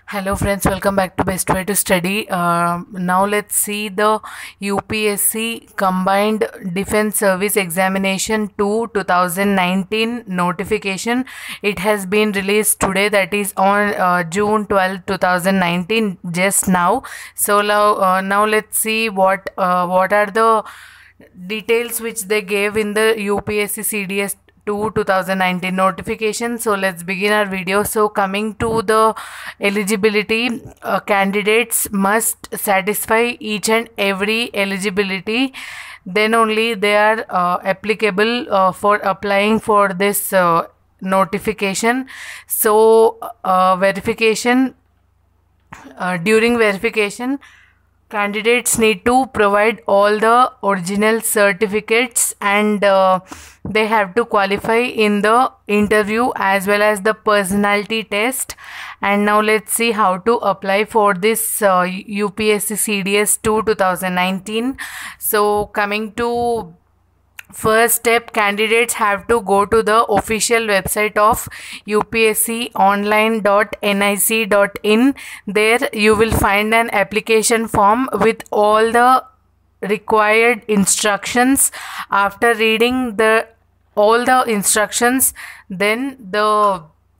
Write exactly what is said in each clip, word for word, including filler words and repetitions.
Hello friends, welcome back to Best Way to Study. Uh, now let's see the U P S C Combined Defense Service Examination two twenty nineteen notification. It has been released today, that is on uh, June twelfth, twenty nineteen, just now. So now, uh, now let's see what uh, what are the details which they gave in the U P S C C D S two twenty nineteen notification. So let's begin our video. So coming to the eligibility, uh, candidates must satisfy each and every eligibility, then only they are uh, applicable uh, for applying for this uh, notification. So uh, verification, uh, during verification, candidates need to provide all the original certificates, and uh, they have to qualify in the interview as well as the personality test. And now let's see how to apply for this uh, U P S C C D S two twenty nineteen. So coming to first step, candidates have to go to the official website of U P S C online dot N I C dot in. There you will find an application form with all the required instructions. After reading the all the instructions, then the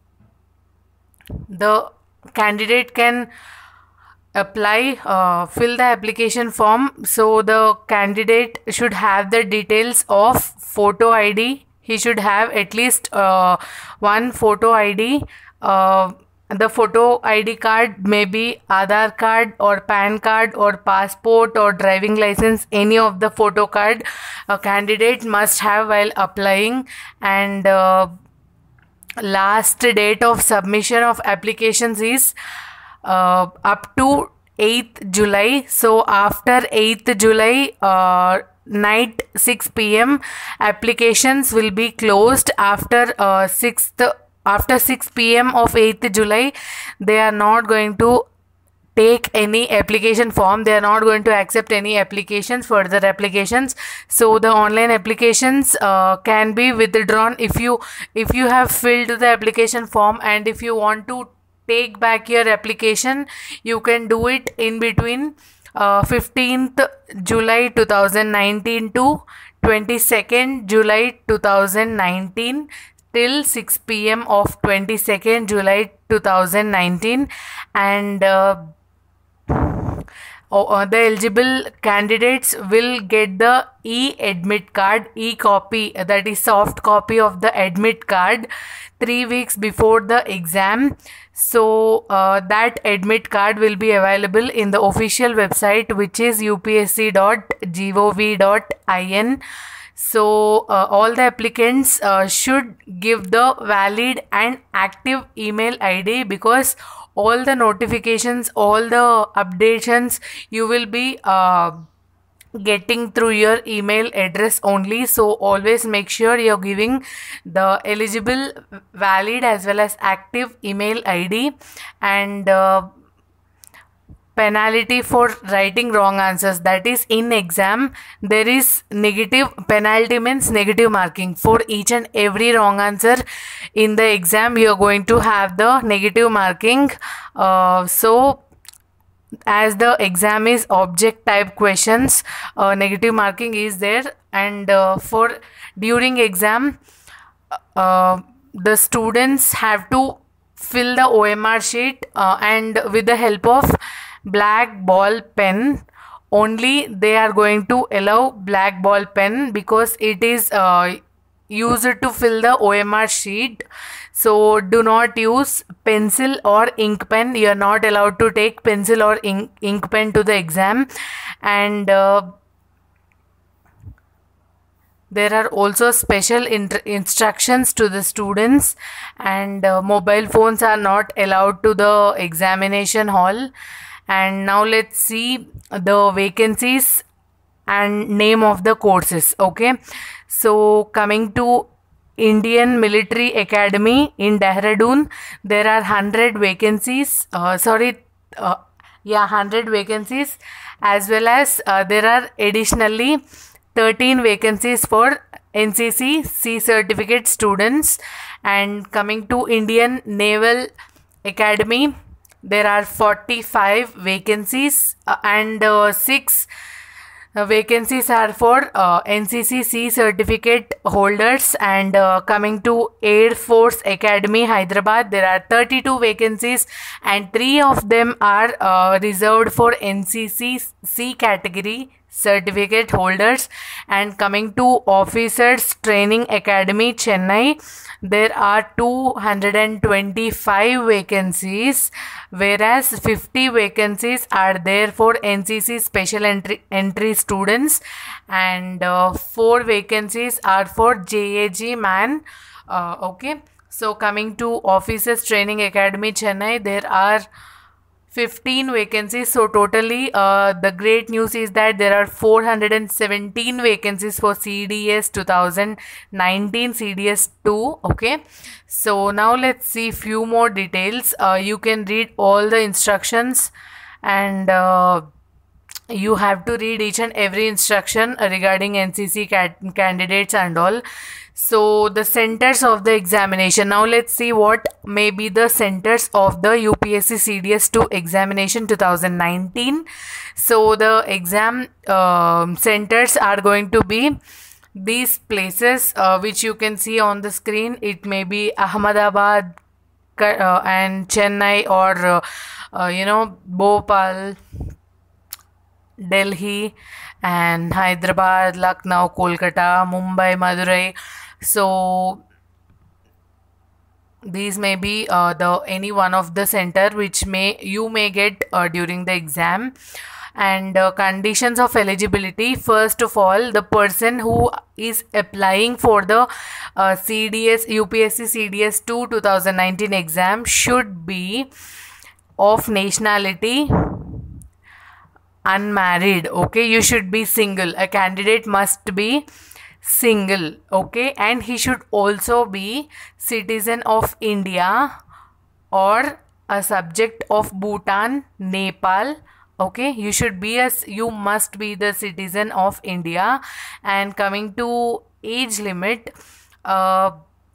the candidate can apply, uh, fill the application form. So the candidate should have the details of photo I D. He should have at least uh, one photo I D. Uh, the photo I D card may be Aadhaar card or PAN card or passport or driving license, any of the photo card a candidate must have while applying. And uh, last date of submission of applications is uh, up to eighth July. So after eighth July, uh, night six p m applications will be closed. After uh, sixth after six p m of eighth July, they are not going to take any application form. They are not going to accept any applications, further applications. So the online applications uh, can be withdrawn if you if you have filled the application form, and if you want to take back your application, you can do it in between uh, fifteenth July two thousand nineteen to twenty-second July two thousand nineteen till six p m of twenty-second July two thousand nineteen. And uh, Oh, uh, the eligible candidates will get the e-admit card, e-copy, that is soft copy of the admit card, three weeks before the exam. So uh, that admit card will be available in the official website, which is U P S C dot gov dot in. So uh, all the applicants uh, should give the valid and active email I D, because all the notifications, all the updations you will be uh, getting through your email address only. So always make sure you're giving the eligible, valid as well as active email I D. And uh, penalty for writing wrong answers, that is in exam there is negative penalty, means negative marking for each and every wrong answer. In the exam you are going to have the negative marking. Uh, so as the exam is object type questions, uh, negative marking is there. And uh, for during exam, uh, the students have to fill the O M R sheet, uh, and with the help of black ball pen only they are going to allow black ball pen, because it is uh, used to fill the O M R sheet. So do not use pencil or ink pen. You are not allowed to take pencil or ink, ink pen to the exam. And uh, there are also special instructions to the students, and uh, mobile phones are not allowed to the examination hall. And now let's see the vacancies and name of the courses. Okay, so coming to Indian Military Academy in Dehradun, there are one hundred vacancies. Uh, sorry, uh, yeah, one hundred vacancies, as well as uh, there are additionally thirteen vacancies for N C C C certificate students. And coming to Indian Naval Academy, there are forty-five vacancies, uh, and uh, six uh, vacancies are for uh, N C C C certificate holders. And uh, coming to Air Force Academy Hyderabad, there are thirty-two vacancies, and three of them are uh, reserved for N C C C category certificate holders. And coming to Officers Training Academy Chennai, there are two hundred twenty-five vacancies, whereas fifty vacancies are there for N C C special entry entry students, and uh, four vacancies are for J A G man. Uh, okay, so coming to Officers Training Academy Chennai, there are fifteen vacancies. So totally uh, the great news is that there are four hundred seventeen vacancies for C D S twenty nineteen C D S two. Okay, so now let's see few more details. Uh, you can read all the instructions, and uh, you have to read each and every instruction regarding N C C candidates and all. So the centers of the examination. Now let's see what may be the centers of the U P S C C D S two examination twenty nineteen. So the exam um centers are going to be these places, uh, which you can see on the screen. It may be Ahmedabad uh, and Chennai, or uh, uh, you know Bhopal, Delhi, and Hyderabad, Lucknow, Kolkata, Mumbai, Madurai. So these may be uh, the any one of the center which may you may get uh, during the exam. And uh, conditions of eligibility. First of all, the person who is applying for the uh, C D S U P S C C D S two twenty nineteen exam should be of nationality unmarried. Okay, you should be single. A candidate must be single. Okay, and he should also be citizen of India or a subject of Bhutan, Nepal. Okay, you should be a you must be the citizen of India. And coming to age limit, uh,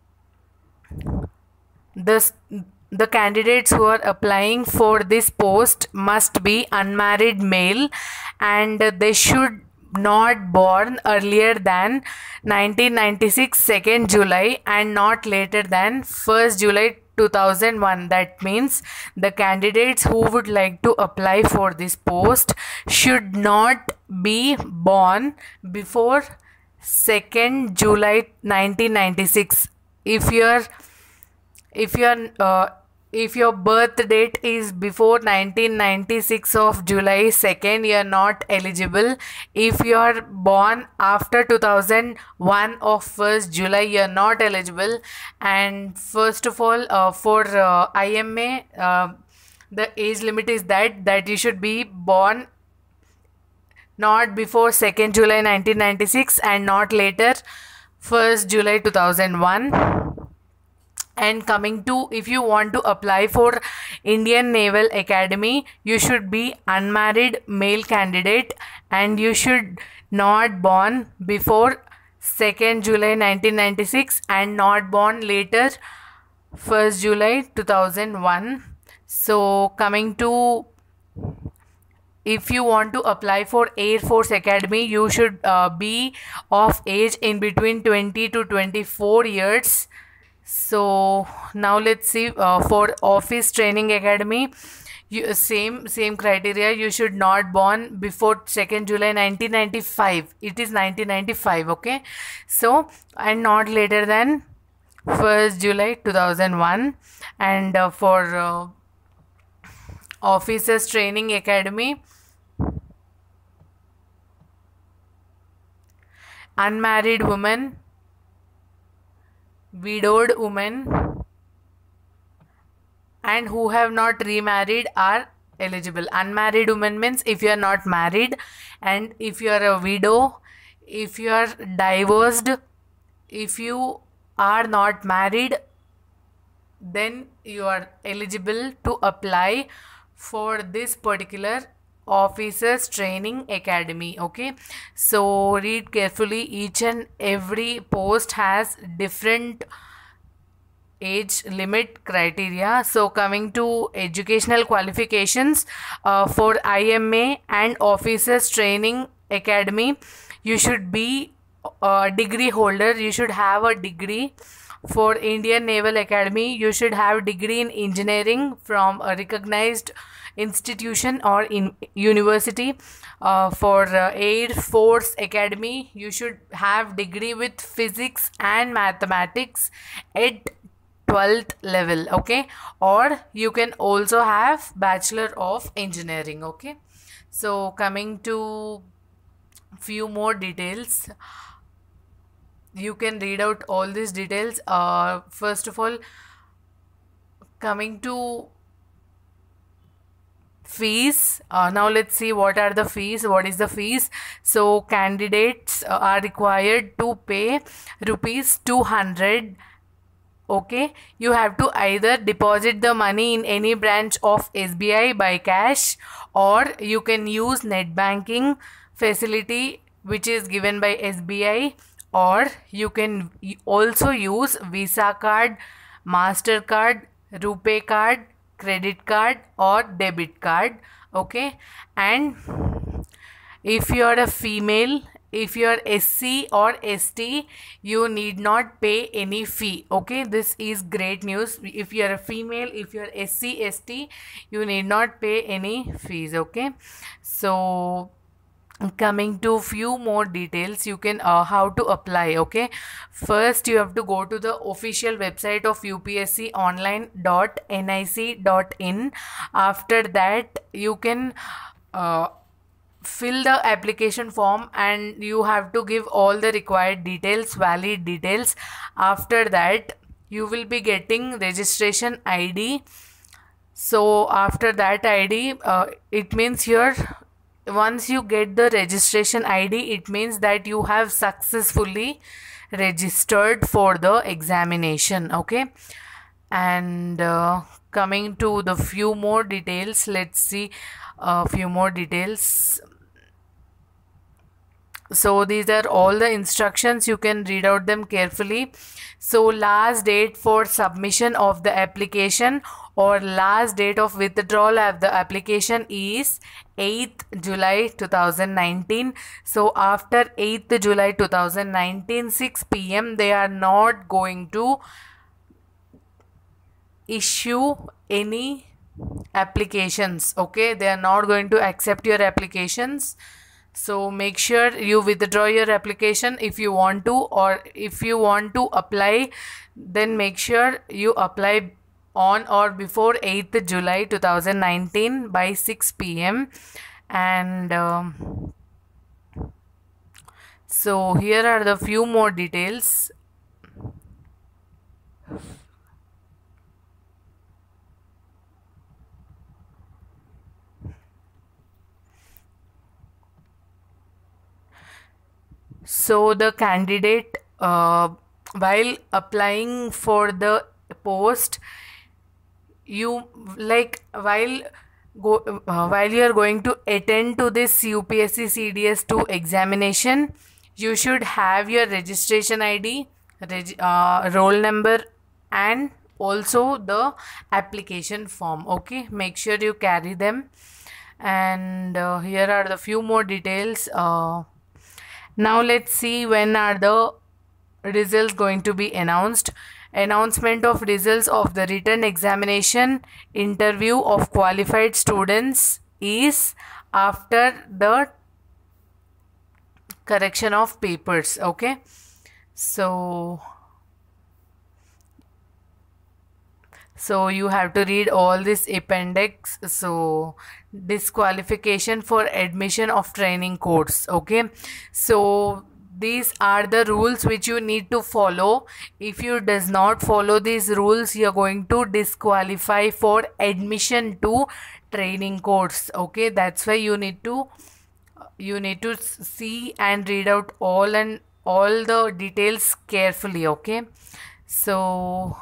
this the candidates who are applying for this post must be unmarried male, and they should not born earlier than nineteen ninety-six second July and not later than first July two thousand one. That means the candidates who would like to apply for this post should not be born before second July nineteen ninety-six. If you're if you're uh, if your birth date is before nineteen ninety-six of July second, you are not eligible. If you are born after two thousand one of first July, you are not eligible. And first of all, uh, for uh, I M A, uh, the age limit is that that you should be born not before second July nineteen ninety-six and not later first July two thousand one. And coming to, if you want to apply for Indian Naval Academy, you should be unmarried male candidate, and you should not born before second July nineteen ninety-six and not born later first July two thousand one. So coming to, if you want to apply for Air Force Academy, you should uh, be of age in between twenty to twenty-four years. So now let's see uh, for Office Training Academy, you, same same criteria. You should not born before second July nineteen ninety-five. It is nineteen ninety-five. Okay, so and not later than first July two thousand one. And uh, for uh, Officers Training Academy, unmarried woman, widowed women, and who have not remarried are eligible. Unmarried woman means if you are not married, and if you are a widow, if you are divorced, if you are not married, then you are eligible to apply for this particular Officers Training Academy. Okay, so read carefully. Each and every post has different age limit criteria. So coming to educational qualifications, uh, for I M A and Officers Training Academy, you should be a degree holder. You should have a degree. For Indian Naval Academy, you should have degree in engineering from a recognized institution or in university. Uh, for uh, Air Force Academy, you should have degree with physics and mathematics at twelfth level, okay, or you can also have Bachelor of Engineering, okay. So coming to few more details, you can read out all these details. Uh, first of all, coming to fees, uh, now let's see what are the fees. What is the fees? So candidates uh, are required to pay rupees two hundred. Okay, you have to either deposit the money in any branch of S B I by cash, or you can use net banking facility which is given by S B I, or you can also use Visa card, MasterCard, RuPay card, credit card or debit card, okay. And if you are a female, if you are S C or S T, you need not pay any fee, okay. This is great news. If you are a female, if you are S C, S T, you need not pay any fees, okay. So coming to few more details, you can uh, how to apply, okay. First, you have to go to the official website of U P S C online dot N I C dot in. After that, you can uh, fill the application form and you have to give all the required details, valid details. After that, you will be getting registration I D. So after that I D, uh, it means here, once you get the registration I D, it means that you have successfully registered for the examination, okay. And uh, coming to the few more details, let's see a few more details. So these are all the instructions, you can read out them carefully. So last date for submission of the application or last date of withdrawal of the application is eighth July two thousand nineteen. So after eighth July two thousand nineteen, six p m they are not going to issue any applications, okay. They are not going to accept your applications. So make sure you withdraw your application if you want to, or if you want to apply, then make sure you apply on or before eighth July two thousand nineteen by six p m And um, so here are the few more details. So the candidate, uh, while applying for the post, you like while go uh, while you are going to attend to this U P S C C D S two examination, you should have your registration I D, reg uh, roll number, and also the application form, okay. Make sure you carry them. And uh, here are the few more details. Uh, now let's see when are the results going to be announced. Announcement of results of the written examination interview of qualified students is after the correction of papers, okay. So so you have to read all this appendix. So disqualification for admission of training course, okay. So these are the rules which you need to follow. If you does not follow these rules, you are going to disqualify for admission to training course, okay. That's why you need to you need to see and read out all and all the details carefully, okay. So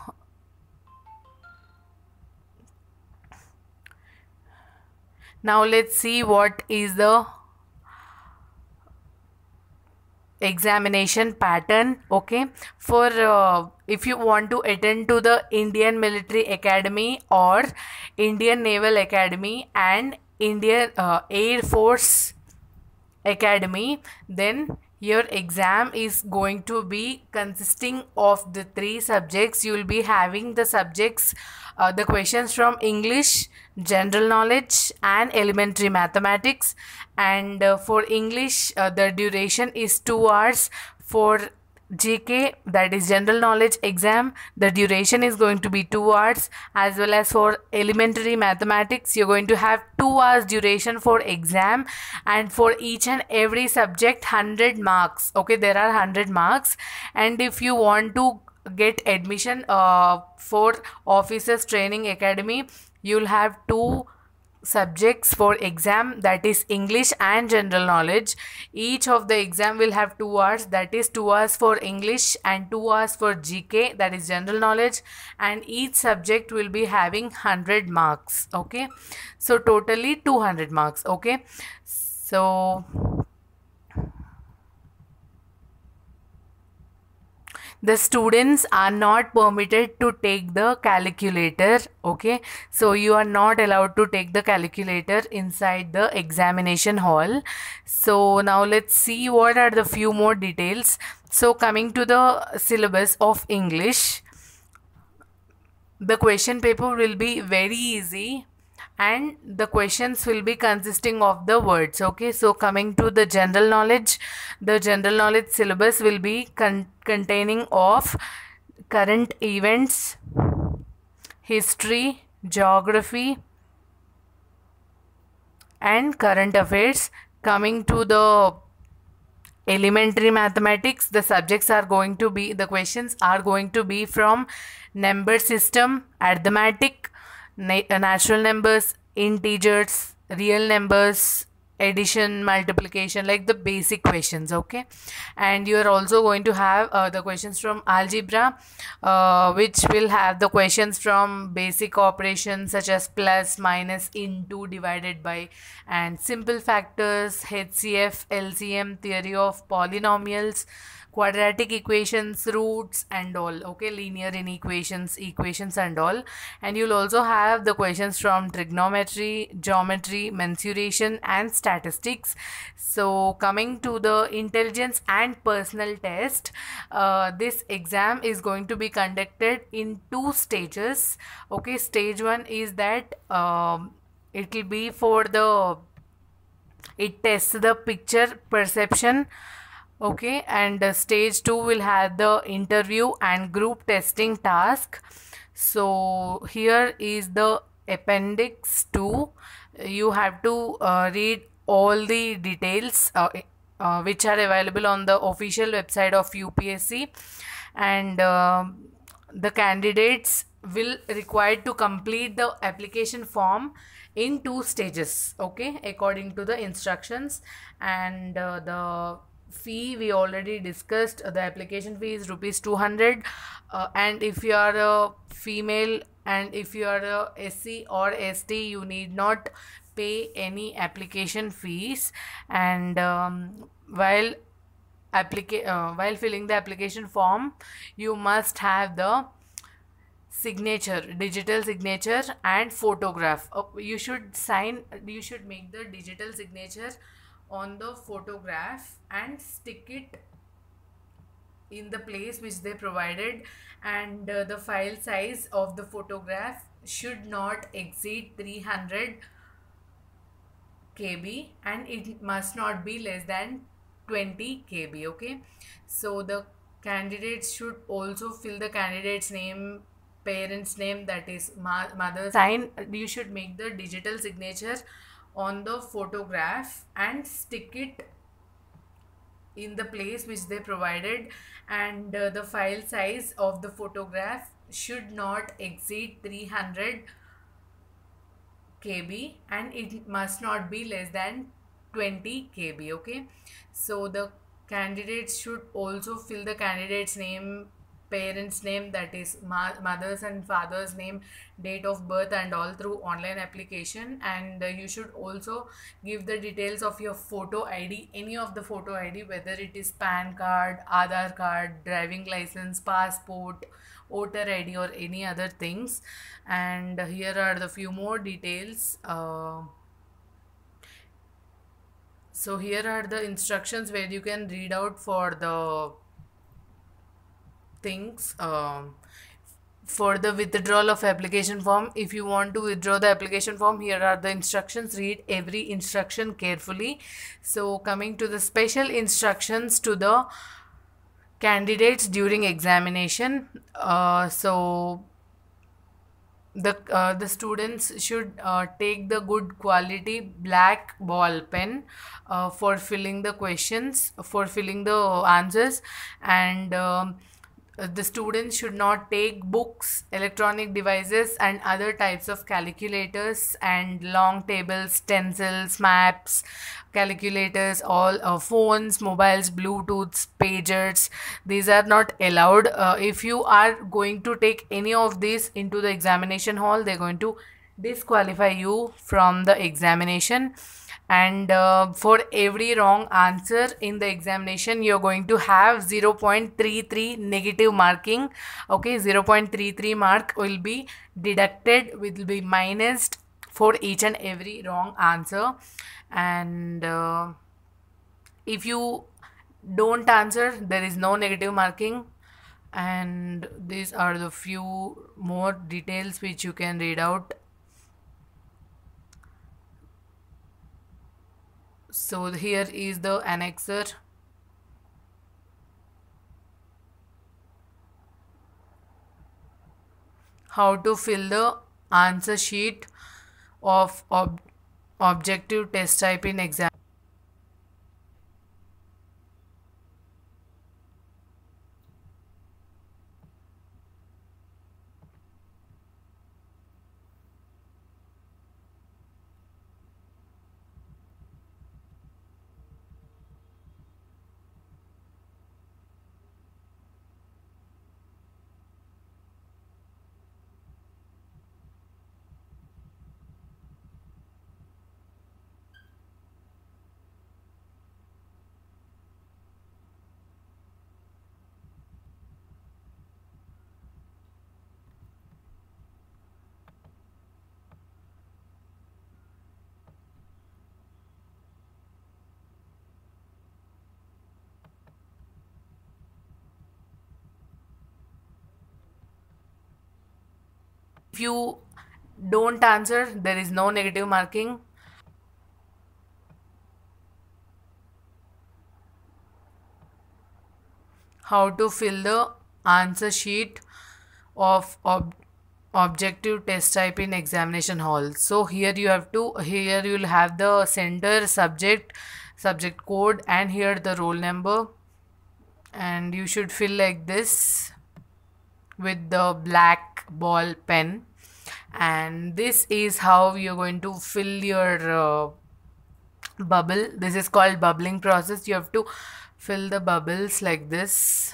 now let's see what is the examination pattern. Okay, for uh, if you want to attend to the Indian Military Academy or Indian Naval Academy and Indian uh, Air Force Academy, then your exam is going to be consisting of the three subjects. You will be having the subjects, uh, the questions from English, general knowledge and elementary mathematics. And uh, for English, uh, the duration is two hours. For G K, that is general knowledge exam, the duration is going to be two hours. As well as for elementary mathematics, you're going to have two hours duration for exam, and for each and every subject one hundred marks. Okay, there are one hundred marks. And if you want to get admission uh, for Officers Training Academy, you'll have two subjects for exam, that is English and general knowledge. Each of the exam will have two hours, that is two hours for English and two hours for G K, that is general knowledge, and each subject will be having one hundred marks. Okay, so totally two hundred marks. Okay, so the students are not permitted to take the calculator. Okay, so you are not allowed to take the calculator inside the examination hall. So now let's see what are the few more details. So coming to the syllabus of English, the question paper will be very easy and the questions will be consisting of the words. Okay, so coming to the general knowledge, the general knowledge syllabus will be con containing of current events, history, geography and current affairs. Coming to the elementary mathematics, the subjects are going to be, the questions are going to be from number system, arithmetic, natural numbers, integers, real numbers, addition, multiplication, like the basic questions. Okay, and you are also going to have uh, the questions from algebra, uh, which will have the questions from basic operations such as plus, minus, into, divided by, and simple factors, H C F, L C M, theory of polynomials, quadratic equations, roots and all. Okay, linear inequations, equations and all. And you'll also have the questions from trigonometry, geometry, mensuration and statistics. So coming to the intelligence and personal test, uh, this exam is going to be conducted in two stages. Okay, stage one is that um, it will be for the, it tests the picture perception. Okay, and uh, stage two will have the interview and group testing task. So here is the appendix two. You have to uh, read all the details uh, uh, which are available on the official website of U P S C, and uh, the candidates will required to complete the application form in two stages. Okay, according to the instructions. And uh, the fee we already discussed, uh, the application fee is rupees two hundred, uh, and if you are a female and if you are a S C or S T, you need not pay any application fees. And um, while applica uh, while filling the application form, you must have the signature, digital signature and photograph. Uh, you should sign, you should make the digital signature on the photograph and stick it in the place which they provided. And uh, the file size of the photograph should not exceed three hundred K B and it must not be less than twenty K B. Okay, so the candidates should also fill the candidate's name, parents name, that is mother sign. You should make the digital signature on the photograph and stick it in the place which they provided. And uh, the file size of the photograph should not exceed three hundred K B and it must not be less than twenty K B. Okay, so the candidates should also fill the candidate's name, parents name, that is ma- mother's and father's name, date of birth and all through online application. And uh, you should also give the details of your photo id, any of the photo id, whether it is pan card, aadhar card, driving license, passport, voter id or any other things. And here are the few more details. uh, so here are the instructions where you can read out for the things. Um, for the withdrawal of application form, if you want to withdraw the application form, here are the instructions. Read every instruction carefully. So coming to the special instructions to the candidates during examination. Uh, so the uh, the students should uh, take the good quality black ball pen uh, for filling the questions, for filling the answers. And um, the students should not take books, electronic devices and other types of calculators and long tables, stencils, maps, calculators, all uh, phones, mobiles, bluetooths, pagers. These are not allowed. Uh, if you are going to take any of these into the examination hall, they're going to disqualify you from the examination. And uh, for every wrong answer in the examination, you're going to have zero point three three negative marking. Okay, zero point three three mark will be deducted, will be minused for each and every wrong answer. And uh, if you don't answer, there is no negative marking. And these are the few more details which you can read out. So here is the annexer. How to fill the answer sheet of ob objective test type in exam. If you don't answer, there is no negative marking. How to fill the answer sheet of ob objective test type in examination hall. So here you have to, here you will have the center, subject, subject code, and here the roll number. And you should fill like this with the black ball pen. And this is how you're going to fill your uh, bubble. This is called bubbling process. You have to fill the bubbles like this.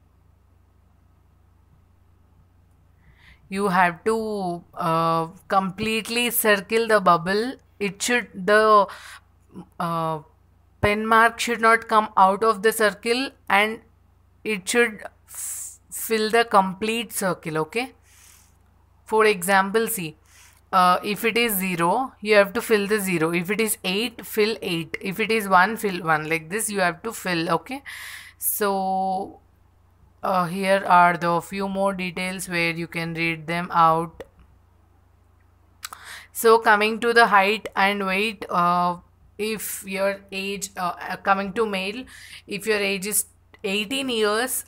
You have to uh, completely circle the bubble. It should, the uh, pen mark should not come out of the circle, and it should fill the complete circle. Okay, for example, see, uh, if it is zero, you have to fill the zero. If it is eight, fill eight. If it is one, fill one. Like this you have to fill. Okay, so uh, here are the few more details where you can read them out. So coming to the height and weight, uh, if your age, uh, coming to male, if your age is eighteen years,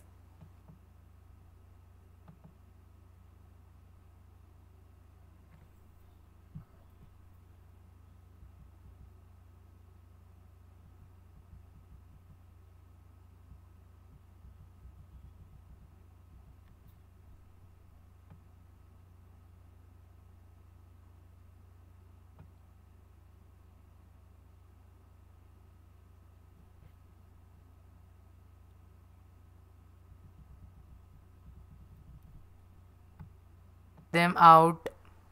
them out.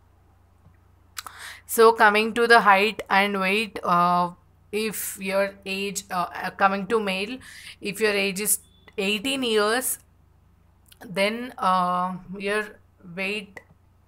So coming to the height and weight, uh, if your age, uh, uh, coming to male, if your age is eighteen years, then uh, your weight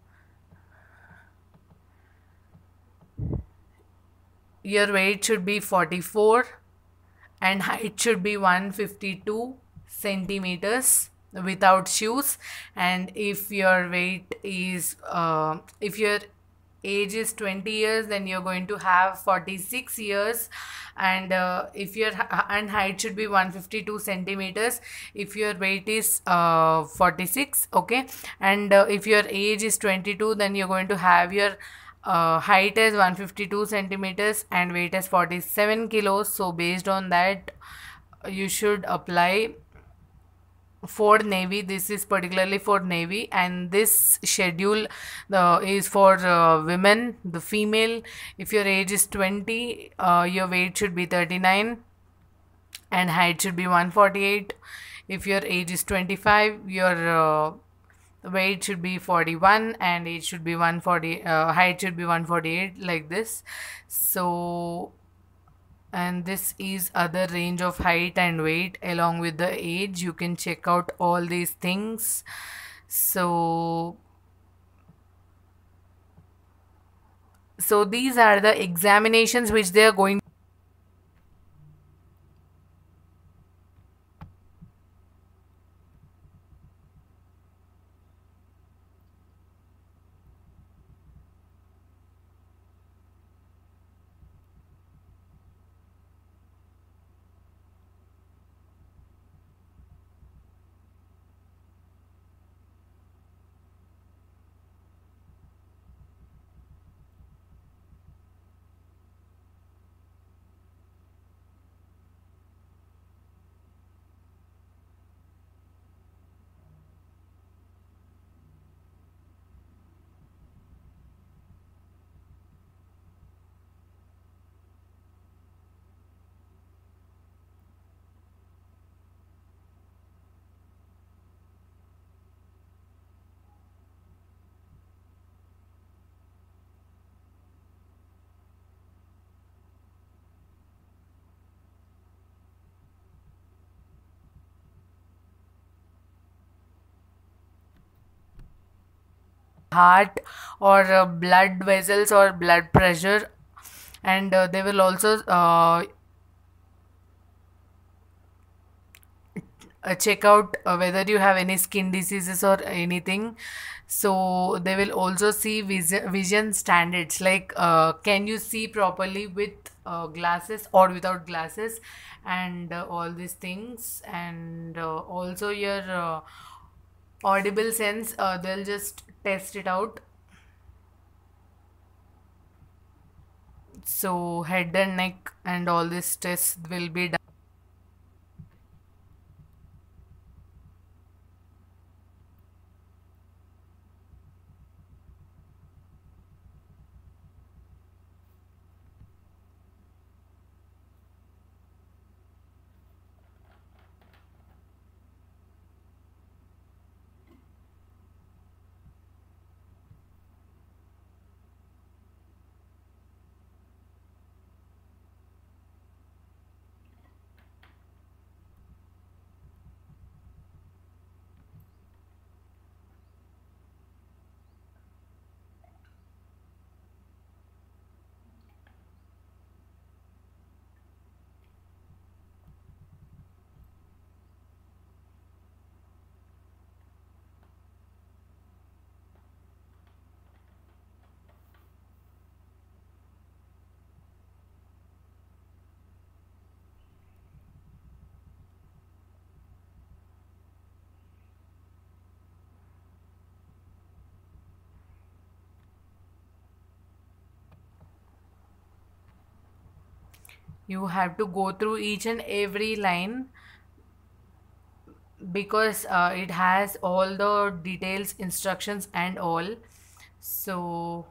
your weight should be forty-four and height should be one hundred fifty-two centimeters without shoes. And if your weight is uh, if your age is twenty years, then you're going to have forty-six years. And uh, if your h- and height should be one hundred fifty-two centimeters if your weight is uh, forty-six. Okay. And uh, if your age is twenty-two, then you're going to have your uh, height as one hundred fifty-two centimeters and weight as forty-seven kilos. So based on that, you should apply for Navy. This is particularly for Navy, and this schedule uh, is for uh, women, the female. If your age is twenty, uh, your weight should be thirty-nine and height should be one hundred forty-eight. If your age is twenty-five, your uh, weight should be forty-one and age should be one hundred forty, uh, height should be one hundred forty-eight, like this. So, and this is other range of height and weight along with the age. You can check out all these things. So so these are the examinations which they are going. Heart or uh, blood vessels or blood pressure. And uh, they will also uh, uh, check out uh, whether you have any skin diseases or anything. So they will also see vision, vision standards, like uh, can you see properly with uh, glasses or without glasses, and uh, all these things. And uh, also your uh, audible sense, uh, they'll just test it out. So head and neck and all these tests will be done. You have to go through each and every line because uh, it has all the details, instructions and all. So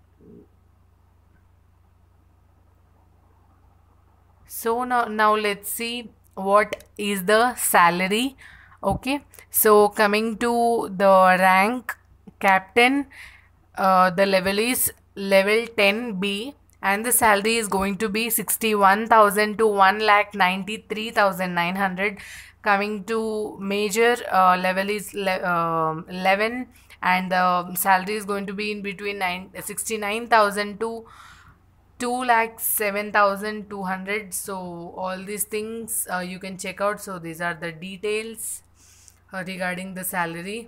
so now now let's see what is the salary. Okay, so coming to the rank, captain, uh, the level is level ten B, and the salary is going to be sixty-one thousand to one lakh ninety-three thousand nine hundred. Coming to major, uh, level is le- um eleven, and the salary is going to be in between nine, sixty-nine thousand to two lakh seven thousand two hundred. So all these things uh, you can check out. So these are the details uh, regarding the salary.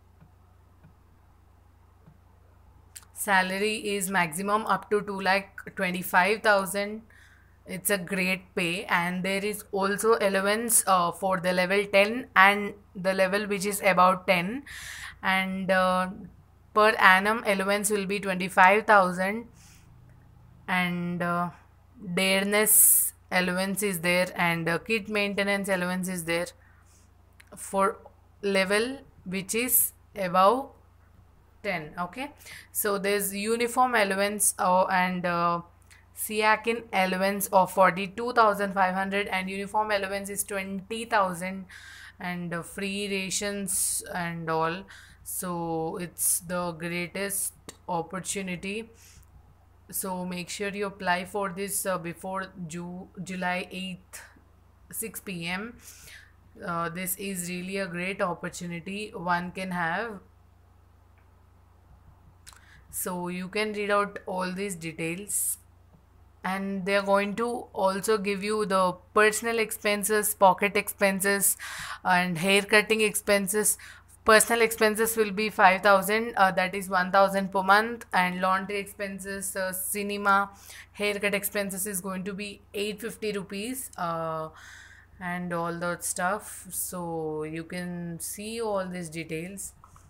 Salary is maximum up to two lakh twenty-five thousand. It's a great pay, and there is also allowance uh, for the level ten and the level which is about ten, and uh, per annum allowance will be twenty-five thousand, and uh, dareness allowance is there, and uh, kit maintenance allowance is there for level which is above ten. Okay, so there's uniform allowance uh, and uh, Siakin allowance of forty-two thousand five hundred, and uniform allowance is twenty thousand, and uh, free rations and all. So it's the greatest opportunity. So make sure you apply for this uh, before Ju- July eighth, six p m. Uh, this is really a great opportunity one can have. So you can read out all these details, and they're going to also give you the personal expenses, pocket expenses, and hair cutting expenses. Personal expenses will be five thousand, uh, that is one thousand per month, and laundry expenses, uh, cinema, haircut expenses is going to be eight hundred fifty rupees, uh, and all that stuff. So you can see all these details.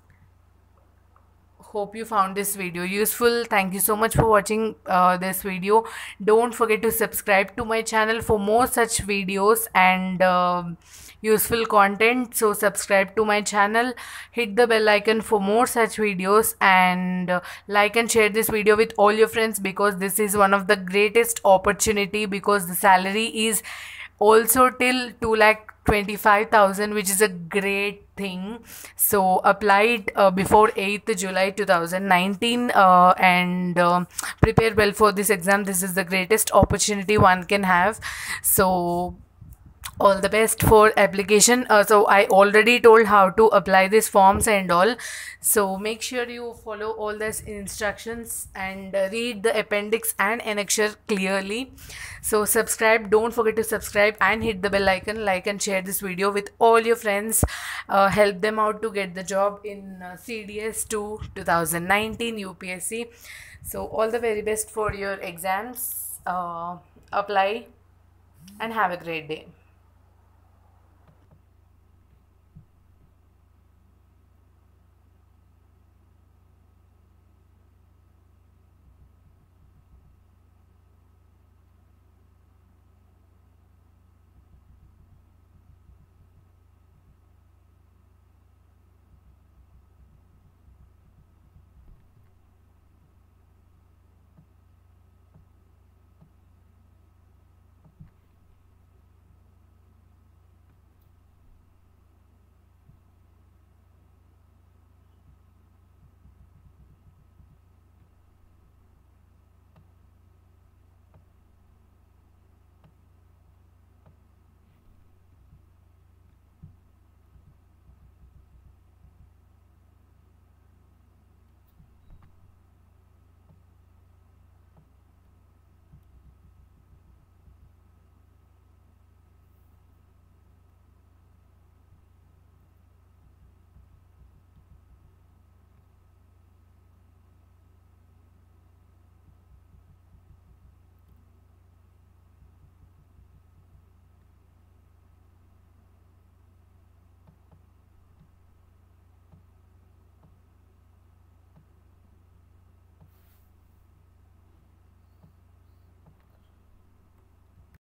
Hope you found this video useful. Thank you so much for watching uh, this video. Don't forget to subscribe to my channel for more such videos and um useful content. So subscribe to my channel, hit the bell icon for more such videos, and uh, like and share this video with all your friends, because this is one of the greatest opportunity, because the salary is also till two lakh twenty-five thousand, which is a great thing. So apply it uh, before eighth July two thousand nineteen, uh, and uh, prepare well for this exam. This is the greatest opportunity one can have. So all the best for application. Uh, so I already told how to apply these forms and all, so make sure you follow all these instructions and uh, read the appendix and annexure clearly. So subscribe, don't forget to subscribe and hit the bell icon, like and share this video with all your friends. Uh, help them out to get the job in uh, C D S to twenty nineteen U P S C. So all the very best for your exams. Uh, apply and have a great day.